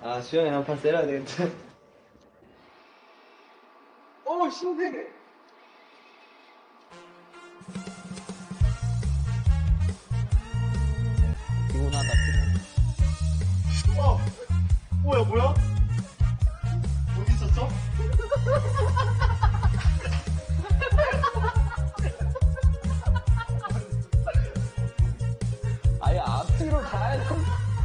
아, 수영이 한 판 세려야 되겠다. 오, 신기해. 피곤하다, 피곤해. 뭐야? 어디 있었어? 아예 앞뒤로 가야 돼.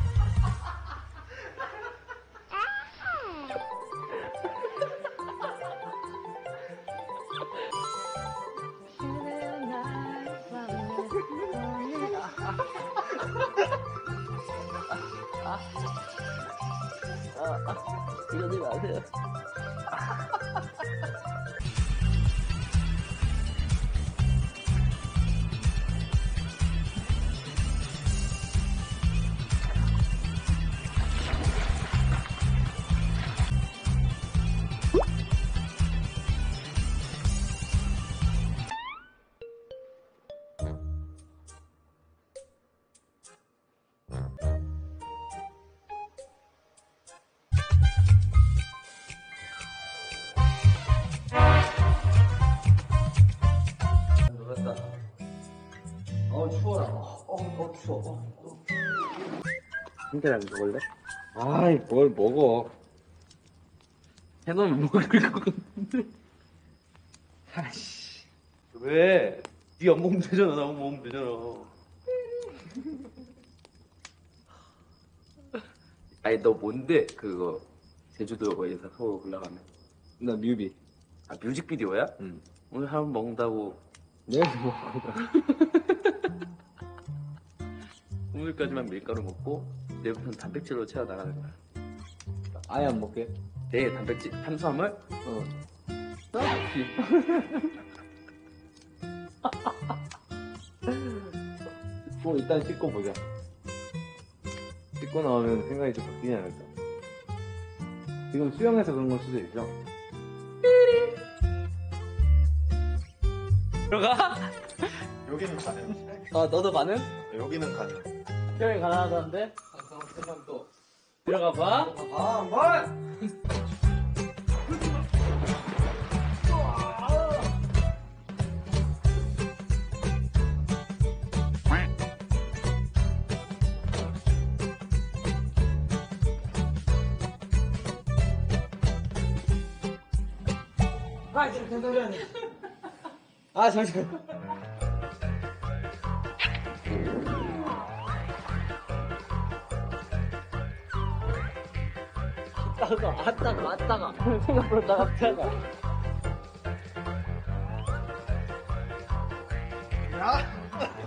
이러지 마세요. 놀았다. 추워라. 추워. hinterland 먹을래? 아이, 뭘 먹어. 해놓으면 먹을 것 같은데. 아이씨. 왜? 네 안 먹으면 되잖아. 나만 먹으면 되잖아. 아니, 너 뭔데? 그거, 제주도에서 서울 올라가면. 나 뮤비. 아, 뮤직비디오야? 응. 오늘 한번 먹는다고. 내일 먹고. 오늘까지만 밀가루 먹고, 내일부터는 단백질로 채워 나가는 거야. 아예 안 먹게. 내일 단백질, 탄수화물? 딱히. 일단 씻고 보자. 씻고 나오면 생각이 좀 바뀌지 않을까. 지금 수영해서 그런 걸 수도 있어. 들어가? 여기는 가능. 너도 가능? 여기는 가능. 수영이 가능하다는데? 잠깐만 또. 들어가 봐. 잠시만. 왔다가. 생각보다 따갑다가. 야!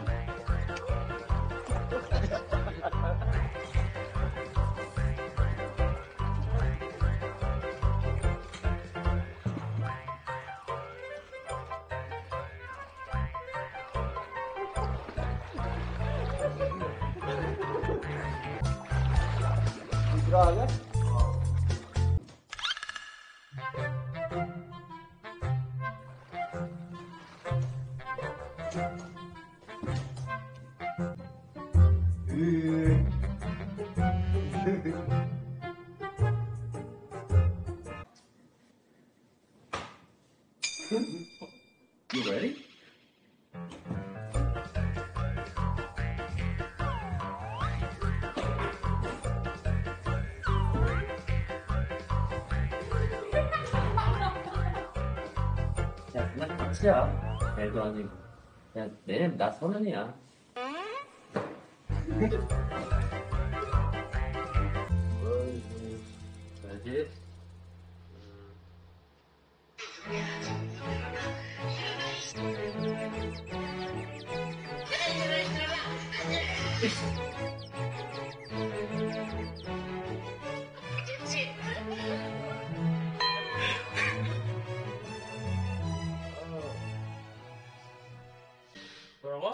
들어가게? You ready? 야, 그냥 같이야. 애도 아니고. 야, 내년 나 30이야. 알지? 뭐라고?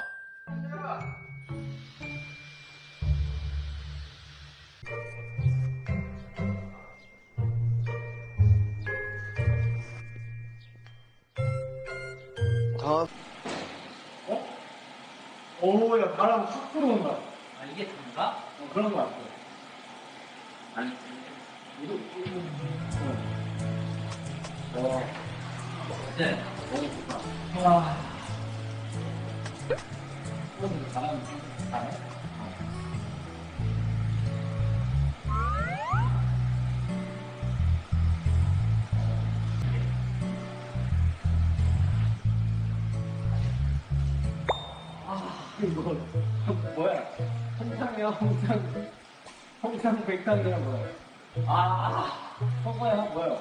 오, 야, 바람 확 불어온다. 아, 이게 단가? 그런 거 같아. 아니, 네. 와. 잘하네. 이거 뭐야? 홍상이야, 홍상 백탕이야 뭐야? 홍어야 뭐야?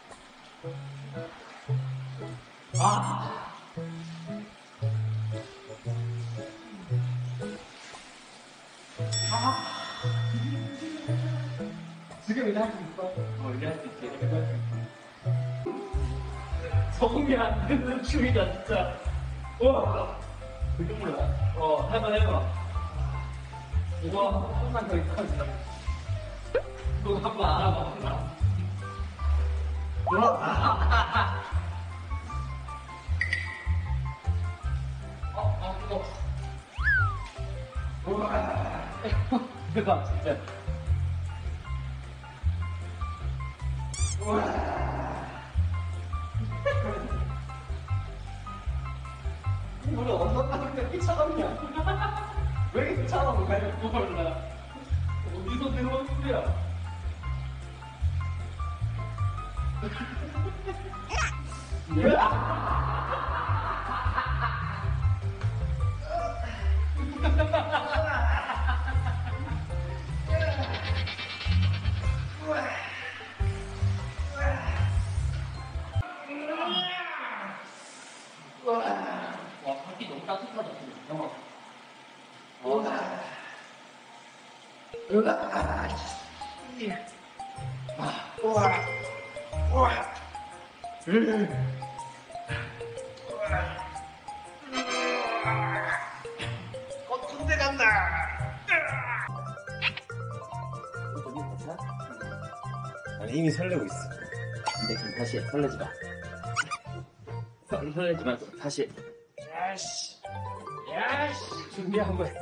지금 이제 할수 있어? 이제 할 수 있지. 적응이 안 되는 춤이다 진짜. 와, 그게 뭐야? 해봐. 이거 조금만 더 있어. 이거 한번 알아봐. 대박 진짜. 우리 어떤 나한테 끼쳐갔냐? 왜 이렇게 차가운 거야? 몰라. 어디서 들어온 소리야? 와, 밖이 너무 따뜻하다. 잠깐만. 군대 간다. 아니 이미 설레고 있어. 근데 그럼 다시 해. 설레지 마. 설레지 말고 다시 해. 야씨. 준비한 거야.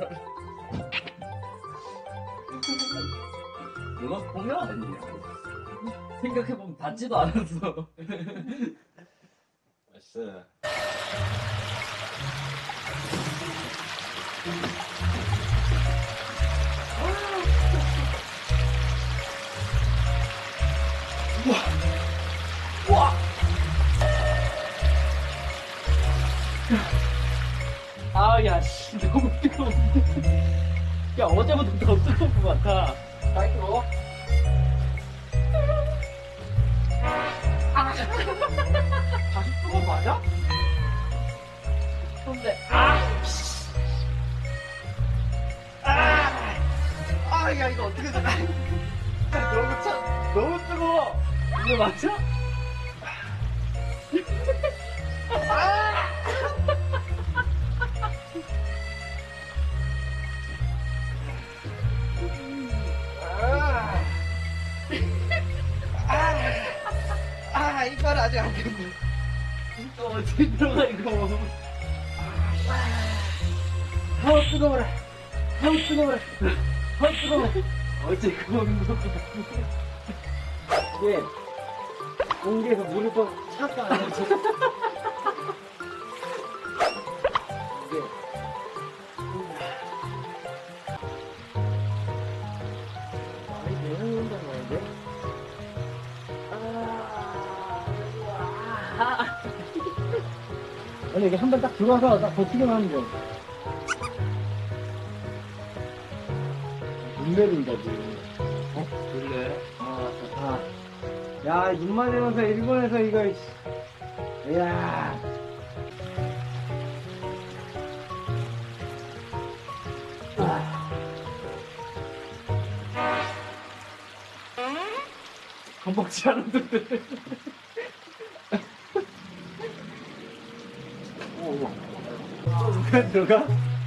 이거 공연 아니야? 생각해보면 닿지도 않았어. 맛있어. 야, 씨, 너무 뜨거운데. 야, 어제보다 더 뜨거운 것 같아. 많이 뜨거워? 다시 뜨거운 거 맞아? 근데, 야, 이거 어떻게 돼? 너무 뜨거워. 이거 맞아? 이빨 아직 안 됐네. 진짜 어떻게 들어가, 이거. 아우, 뜨거워라. 어째 그거는 거. 이게, 공기에서 물을 더 차가 안 나지. 이게, 많이 되는 건가 말인데? 아니 이게 한 번 딱 들어와서 딱 버티기만 하면 돼. 눈 내린다 지금. 원래 야, 눈만 내면서 일본에서 이거. 이야. 겁먹지 않았는데. 누가 들어가?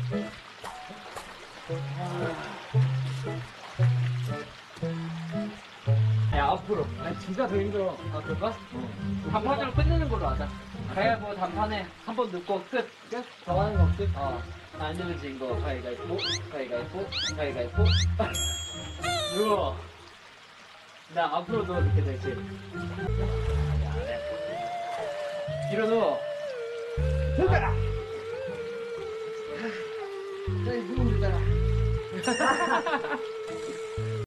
야, 앞으로. 진짜 더 힘들어. 그럴까? 단판으로 끝내는 걸로 하자. 가위바위보 단판에 한 번 넣고 끝. 끝? 더 하는 거 없지? 안 되면 진 거. 가위바위보. 누워. 나 앞으로도 이렇게 될지. 아니, 안 해. 뒤로 누워. 누가라! 나 이거 누르잖아.